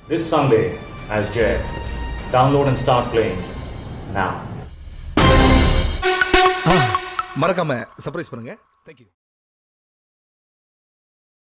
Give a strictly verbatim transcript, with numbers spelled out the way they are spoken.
this Sunday as Jay. Download and start playing now. மறக்காம surprise பண்ணுங்க. Thank you.